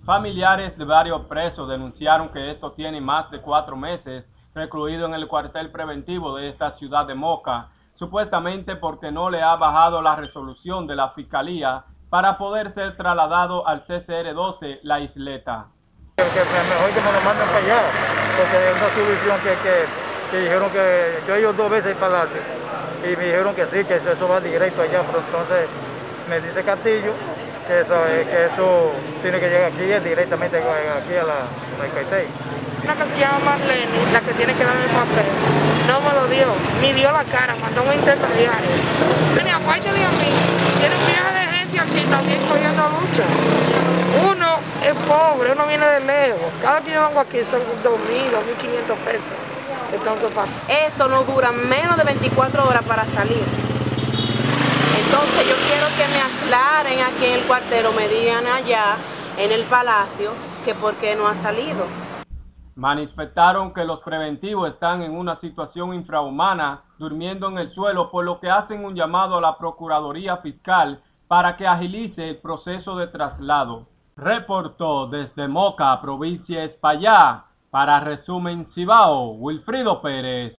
Familiares de varios presos denunciaron que estos tienen más de 4 meses recluidos en el cuartel preventivo de esta ciudad de Moca, supuestamente porque no le ha bajado la resolución de la Fiscalía para poder ser trasladado al CCR-12 La Isleta. Que mejor que me lo manden para allá, porque es una solución que dijeron que yo he ido 2 veces al Palacio y me dijeron que sí, que eso va directo allá, pero entonces me dice Castillo que eso tiene que llegar aquí directamente aquí a la Caitey. Una que se llama Marlene, la que tiene que darme el papel, no me lo dio, ni dio la cara, mandó un intermediario. Ni aparte de a mí, tiene un viaje de gente aquí también cogiendo lucha. Uno es pobre, uno viene de lejos. Cada que yo vengo aquí son 2.000, 2.500 pesos que tengo que pagar. Eso no dura menos de 24 horas para salir. Entonces yo quiero que me aclaren aquí en el cuartel o me digan allá en el Palacio que por qué no ha salido. Manifestaron que los preventivos están en una situación infrahumana, durmiendo en el suelo, por lo que hacen un llamado a la Procuraduría Fiscal para que agilice el proceso de traslado. Reportó desde Moca, provincia Espaillá, para Resumen Cibao, Wilfrido Pérez.